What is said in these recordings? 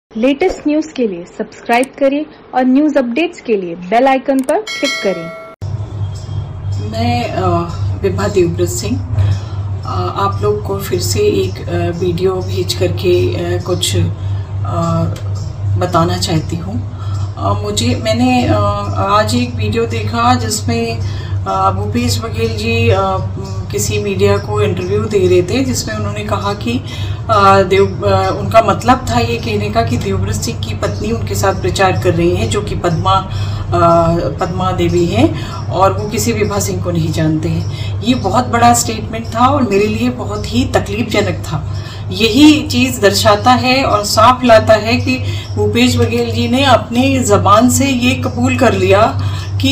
Latest news के लिए subscribe करें और न्यूज अपडेट्स के लिए बेल आइकन पर क्लिक करें। मैं विभा देवव्रत सिंह आप लोग को फिर से एक वीडियो भेज करके कुछ बताना चाहती हूँ। मैंने आज एक वीडियो देखा जिसमें भूपेश बघेल जी किसी मीडिया को इंटरव्यू दे रहे थे, जिसमें उन्होंने कहा कि उनका मतलब था ये कहने का कि देवव्रत सिंह की पत्नी उनके साथ प्रचार कर रही हैं, जो कि पद्मा देवी हैं और वो किसी विभा सिंह को नहीं जानते हैं। ये बहुत बड़ा स्टेटमेंट था और मेरे लिए बहुत ही तकलीफजनक था। यही चीज़ दर्शाता है और साफ लाता है कि भूपेश बघेल जी ने अपनी ज़बान से ये कबूल कर लिया कि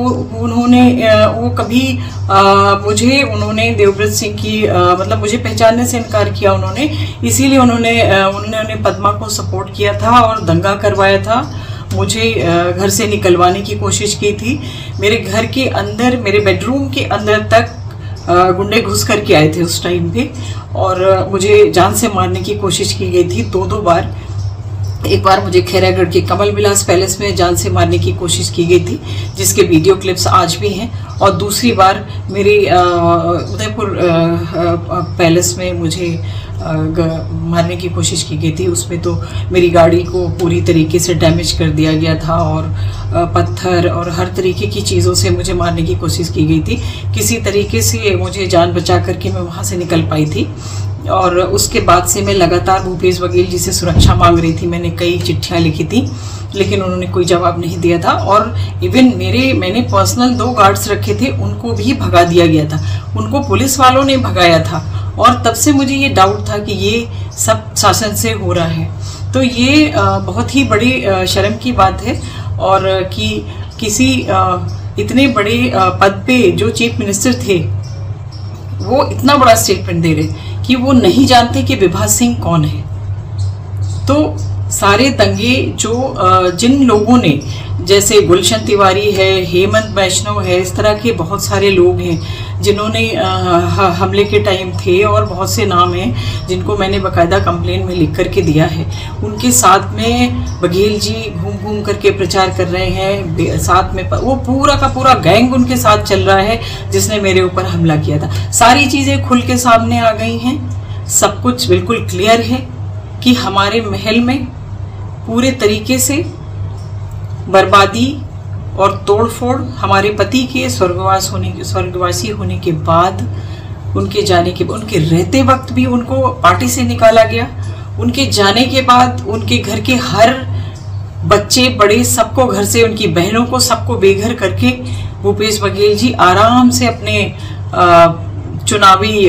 वो कभी उन्होंने देवव्रत सिंह की मतलब मुझे पहचानने से इनकार किया उन्होंने, इसीलिए उन्होंने पद्मा को सपोर्ट किया था और दंगा करवाया था। मुझे घर से निकलवाने की कोशिश की थी। मेरे घर के अंदर, मेरे बेडरूम के अंदर तक गुंडे घुस करके आए थे उस टाइम पे और मुझे जान से मारने की कोशिश की गई थी दो बार। एक बार मुझे खैरागढ़ के कमल विलास पैलेस में जान से मारने की कोशिश की गई थी, जिसके वीडियो क्लिप्स आज भी हैं। और दूसरी बार मेरी उदयपुर पैलेस में मुझे मारने की कोशिश की गई थी। उसमें तो मेरी गाड़ी को पूरी तरीके से डैमेज कर दिया गया था और पत्थर और हर तरीके की चीज़ों से मुझे मारने की कोशिश की गई थी। किसी तरीके से मुझे जान बचा करके मैं वहाँ से निकल पाई थी और उसके बाद से मैं लगातार भूपेश बघेल जी से सुरक्षा मांग रही थी। मैंने कई चिट्ठियाँ लिखी थी, लेकिन उन्होंने कोई जवाब नहीं दिया था। और इवन मैंने पर्सनल 2 गार्ड्स रखे थे, उनको भी भगा दिया गया था, उनको पुलिस वालों ने भगाया था। और तब से मुझे ये डाउट था कि ये सब शासन से हो रहा है। तो ये बहुत ही बड़ी शर्म की बात है और कि किसी इतने बड़े पद पे जो चीफ मिनिस्टर थे वो इतना बड़ा स्टेटमेंट दे रहे कि वो नहीं जानते कि विभा सिंह कौन है। तो सारे दंगे जो जिन लोगों ने, जैसे गुलशन तिवारी है, हेमंत वैष्णव है, इस तरह के बहुत सारे लोग हैं जिन्होंने हमले के टाइम थे और बहुत से नाम हैं जिनको मैंने बाकायदा कंप्लेन में लिख करके दिया है। उनके साथ में बघेल जी घूम करके प्रचार कर रहे हैं, साथ में वो पूरा का पूरा गैंग उनके साथ चल रहा है जिसने मेरे ऊपर हमला किया था। सारी चीज़ें खुल के सामने आ गई हैं, सब कुछ बिल्कुल क्लियर है कि हमारे महल में पूरे तरीके से बर्बादी और तोड़फोड़, हमारे पति के स्वर्गवासी होने के बाद, उनके जाने के बाद, उनके रहते वक्त भी उनको पार्टी से निकाला गया। उनके जाने के बाद उनके घर के हर बच्चे बड़े सबको घर से, उनकी बहनों को सबको बेघर करके भूपेश बघेल जी आराम से अपने चुनावी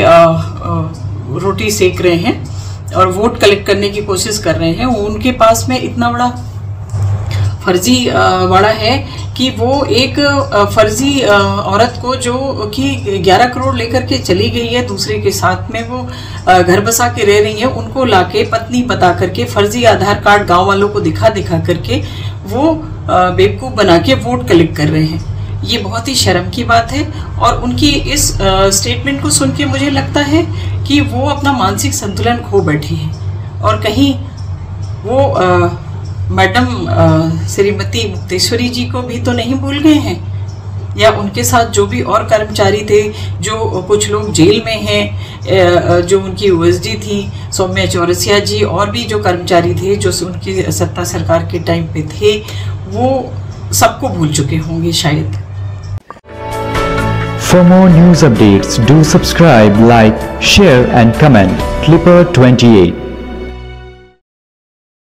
रोटी सेक रहे हैं और वोट कलेक्ट करने की कोशिश कर रहे हैं। उनके पास में इतना बड़ा फर्जी वाड़ा है कि वो एक फर्जी औरत को, जो कि 11 करोड़ लेकर के चली गई है दूसरे के साथ में, वो घर बसा के रह रही है, उनको लाके पत्नी बता करके फर्जी आधार कार्ड गांव वालों को दिखा करके वो बेवकूफ़ बना के वोट कलेक्ट कर रहे हैं। ये बहुत ही शर्म की बात है और उनकी इस स्टेटमेंट को सुन के मुझे लगता है कि वो अपना मानसिक संतुलन खो बैठे हैं और कहीं वो मैडम श्रीमती मुक्तेश्वरी जी को भी तो नहीं भूल गए हैं, या उनके साथ जो भी और कर्मचारी थे, जो कुछ लोग जेल में हैं, जो उनकी ओएसडी थी सौम्या चौरसिया जी, और भी जो कर्मचारी थे जो उनकी सत्ता सरकार के टाइम पे थे, वो सबको भूल चुके होंगे शायद। For more news updates, do subscribe, like, share and comment. Clipper 28